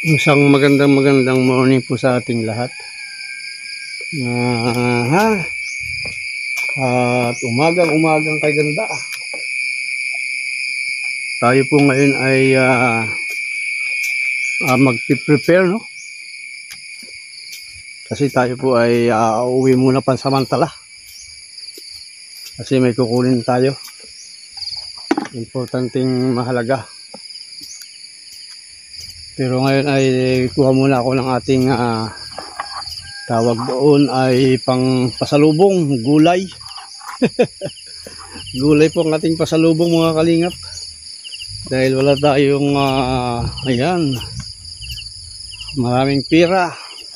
Isang magandang morning po sa ating lahat. At umagang kay ganda. Tayo po ngayon ay mag-prepare, no? Kasi tayo po ay uuwi muna pansamantala. Kasi may kukunin tayo. Importanteng mahalaga. Pero ngayon ay kuha muna ako ng ating tawag doon ay pang pasalubong, gulay. Gulay po ang ating pasalubong, mga kalingap. Dahil wala tayong ayan, maraming pira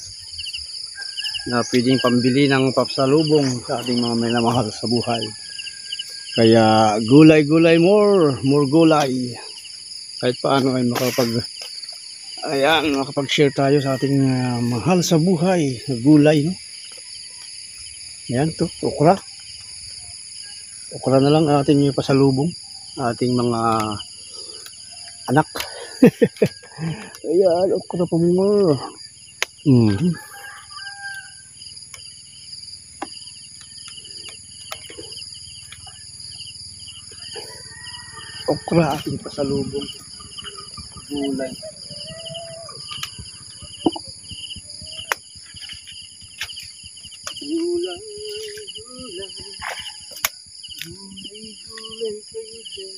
na pwedeng pambili ng pasalubong sa ating mga minamahal sa buhay. Kaya gulay, more gulay. Kahit paano ay makapag-share tayo sa ating mahal sa buhay na gulay, no? Ayan to, okra. Okra na lang ating pasalubong, ating mga anak. Ayan, okra po mo. Okra ating pasalubong, gulay. Gulay kayo dyan.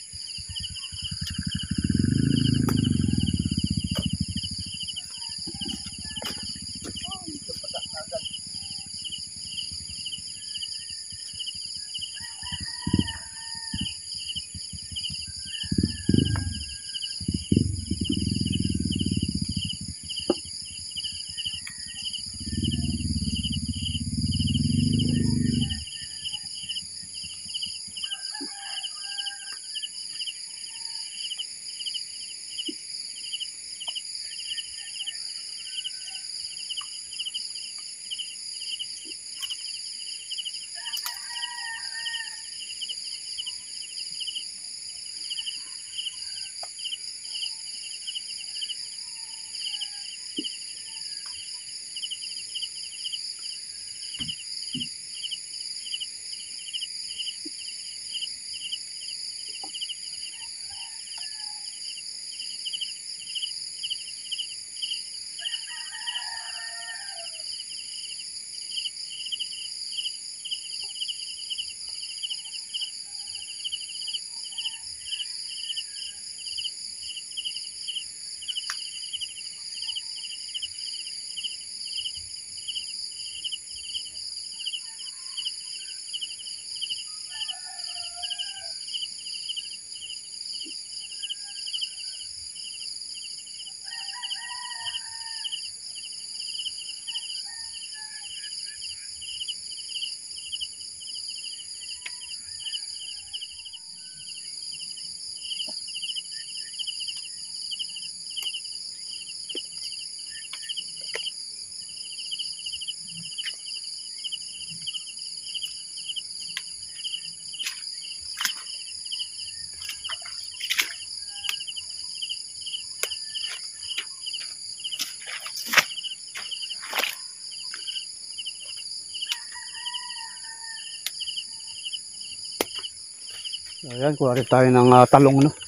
Ayan, kuha rin tayo ng talong, no?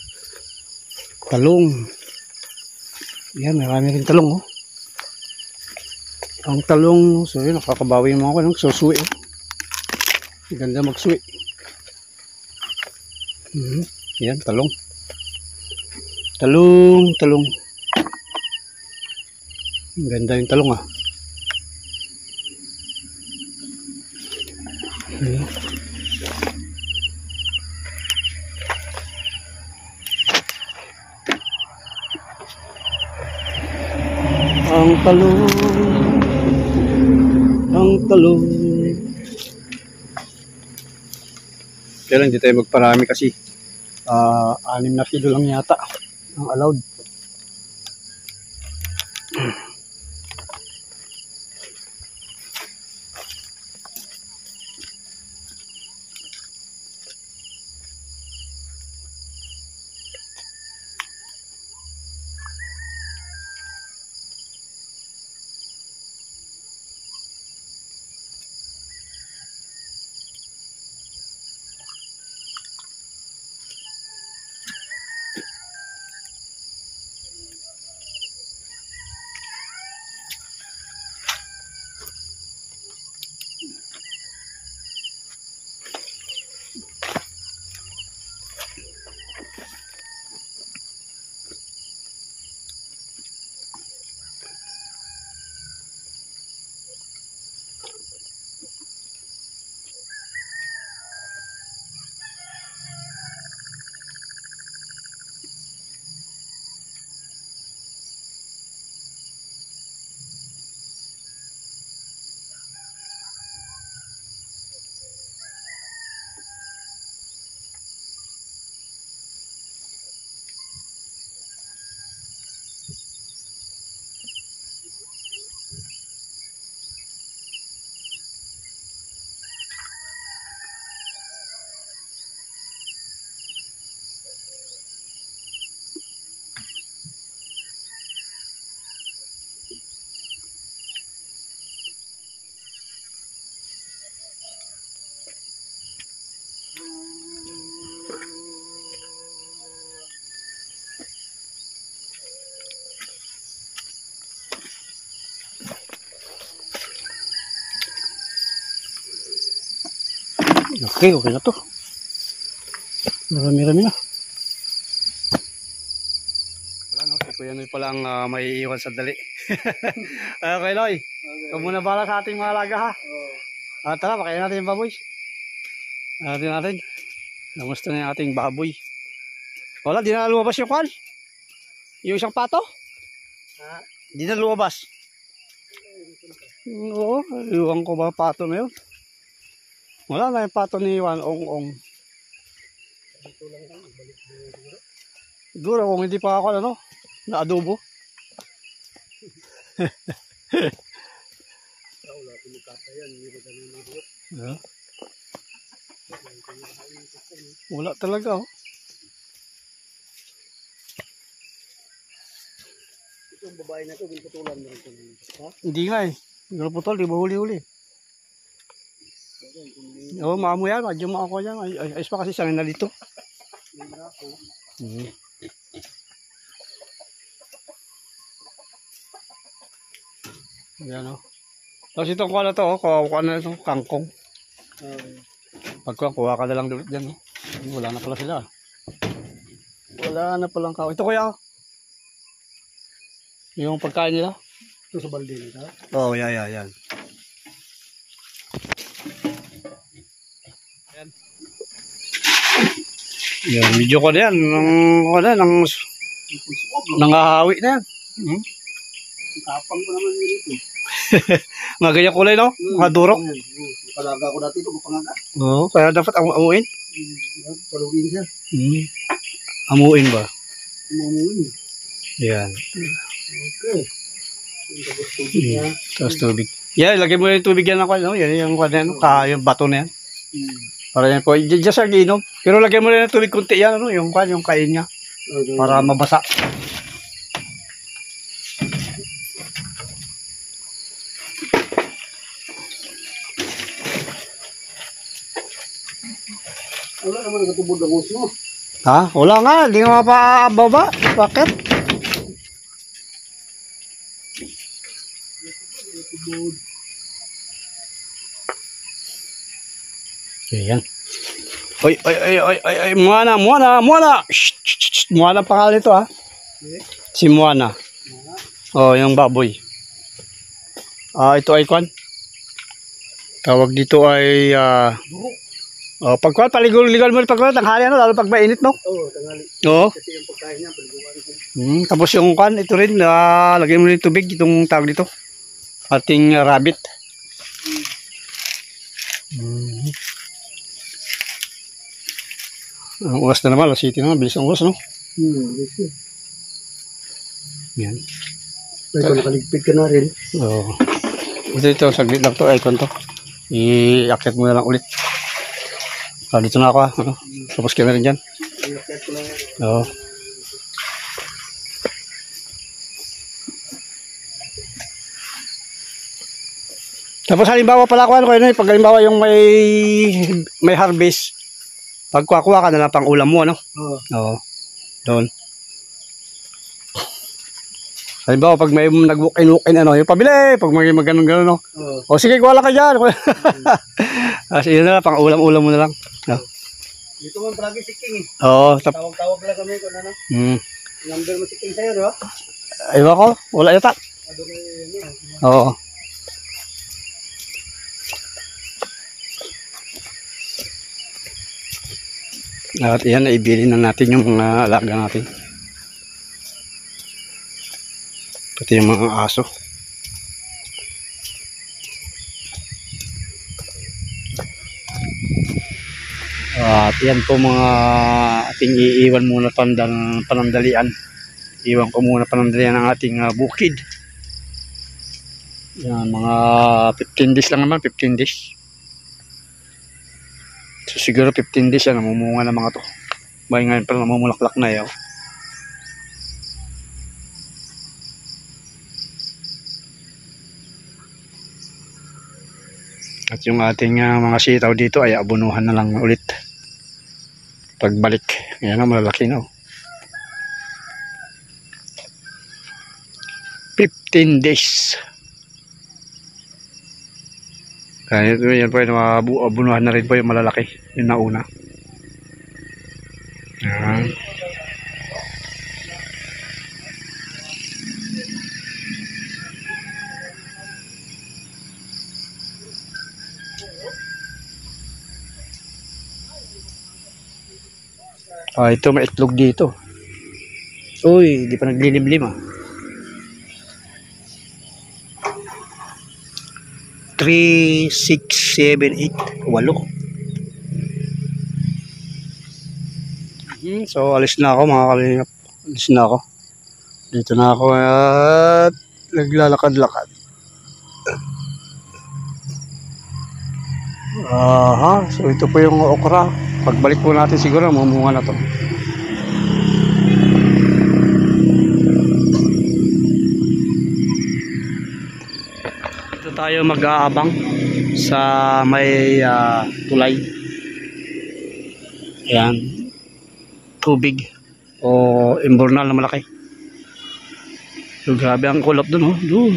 Talong. Ayan, marami rin talong, oh. Ang talong, so yun, nakakabawi mo ako ng susuwi, oh. Ganda magsuwi. Ayan, talong. Talong. Ganda yung talong, ah. Ayan. Ang talong. Kaya lang, di tayo magparami kasi 6 na kilo lang yata ang allowed. Okay, okay na to. Marami-rami na. Wala no, si Kuya Noy pala ang may iwan sa dali. Okay, Noy. Ikaw muna bala sa ating mga alaga ha. Tara, pakain natin yung baboy. Natin. Namusta na yung ating baboy. Wala, di na lumabas yung kwan. Yung isang pato. Di na lumabas. Oo, iwan ko ba pato na yun. Wala na yung pato ni Juan Ong. Siguro kung hindi pa ako na adobo. Wala talaga Itong babae na ito, pinutulan mo rin ito. Hindi nga eh. Hindi ko putol, di ba huli-huli? Oo, maamo yan. Medyo maako yan. Ayos pa kasi sangin na dito. Yan o. Tapos itong kuha na to, kuha na itong kangkong. Pagkuha ka na lang ulit dyan. Wala na pala sila. Wala na palang kao. Ito kuya. Yung pagkain nila. Ito sa balde nito? Oo, yan. Yan. Yan, video ko na yan. Nangahawi na yan. Tapang ko naman yun ito. Mga ganyan kulay, no? Mga durok. Palaga ko dati ito, kapangaga. Oo, kaya dapat amuin. Paluin siya. Amuin ba? Umuin. Yan. Okay. Tapos tubig niya. Tapos tubig. Yan, lagay mo yung tubig yan ako, no? Yan yung bato na yan. Para yan po, dyan sa ginom. Pero lagay mo rin ng tubig kunti yan, yung kain niya. Para mabasa. Wala naman nagtubod ng uso. Ha? Wala nga, di nga mapababa. Bakit? Ayan. Oy, Moana. Shh. Moana pangalan ito ha. Si Moana. Oh, yung baboy. Ito ay kwan. Tawag dito ay pagkuhan, paligal mo pagkuhan, tanghali lalo pag mainit, no? Oo, tanghali. Oo. Kasi yung pagkain niya, paliguan ko. Tapos yung kwan, ito rin, lagay mo rin tubig, itong tawag dito. Ating rabbit. Ang oras na naman, city naman, bilis ang oras, no? Bilis. Yan. Ito, nakaligpit ka na rin. Oo. Ito, saglit lang to, icon to. I-akit mo na lang ulit. Dito na ako ha. Tapos ka na rin dyan. Oo. Tapos halimbawa pala ko pag halimbawa yung may harvest, pagkuha ka na lang pang ulam mo, ano? Oo. Doon. Halimbawa pag may nag-walk-in, yung pabili, pag may maganon, no? O sige, kuha lang ka dyan. Kasi yun na lang, pang ulam-ulam mo na lang. No? Dito man palagi si King eh. Oo. Tawag-tawag lang kami kung ano. Number mo si King sa'yo, di ba? Ewan ko, wala yata. Oo. At yan, ibili na natin yung mga alaga natin. Pati yung mga aso. At yan po mga ating iiwan muna panandalian. Iwan ko muna panandalian ng ating bukid. Yan, mga 15 days lang naman, 15 days. So siguro 15 days yan, namumunga na mga to. Bahay ngayon pala namumulaklak na yun. At yung ating mga sitaw dito ay abunuhan na lang ulit. Pagbalik, yan na malalaki na. 15 days. Kaya ito, yan po yung abunuhan na rin po yung malalaki. Yung nauna. Yan. Ito may itlog dito. Uy, di pa naglilimlim ah. 3, 6, 7, 8, 8. So alis na ako mga kalingap. Alis na ako. Dito na ako at naglalakad-lakad. Aha, so ito po yung okra. Pagbalik po natin siguro mamunga na to. Ito tayo mag-aabang sa may tulay. Ayan. Tubig o imbornal na malaki. So grabe ang kulap dun, oh. Doon.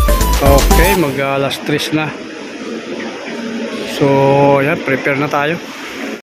Okay, mag alas 3 na. So, yan, prepare na tayo.